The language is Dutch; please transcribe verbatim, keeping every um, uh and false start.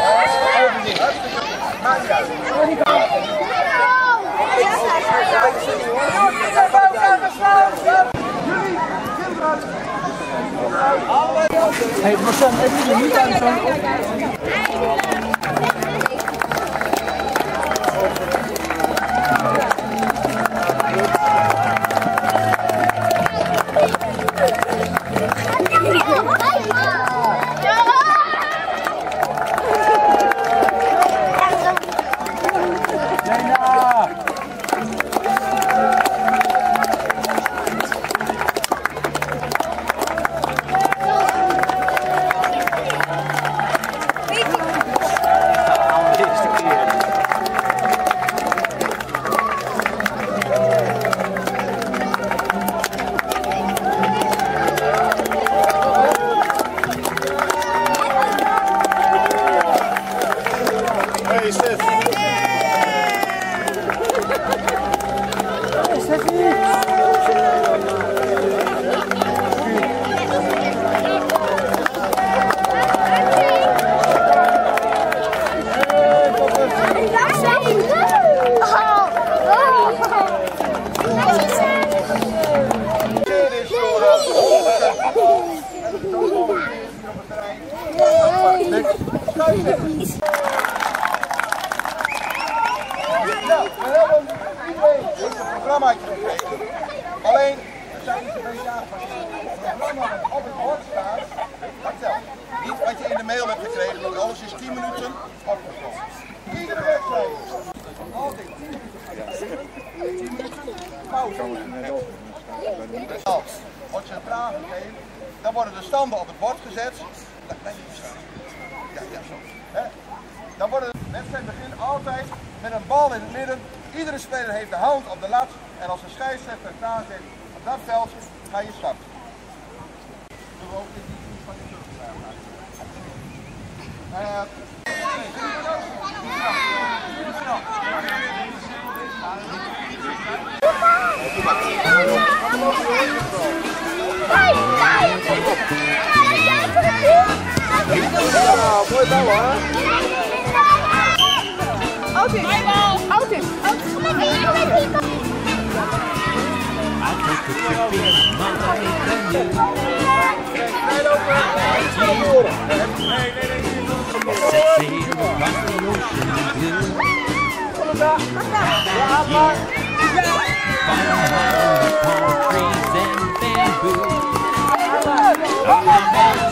Maakt niet uit. Hey, maar Sam, even je niet aan zo'n alleen, we zijn niet een beetje aangepast. Het programma dat op het bord staat, dat telt. Niet wat je in de mail hebt gekregen, want alles is tien minuten opgekomen. Iedere wedstrijd. Altijd tien minuten pauze. Als wordt centraal gegeven, dan worden de standen op het bord gezet. Ja, ja, zo. He? Dan wordt de wedstrijd begint altijd met een bal in het midden. Iedere speler heeft de hand op de lat en als een scheidsrechter klaar zit op dat veld, ga je starten. Doen we ook dit niet van die terugvraag. Ja, mooi bal hoor. Houd dit. Houd dit. Yeah.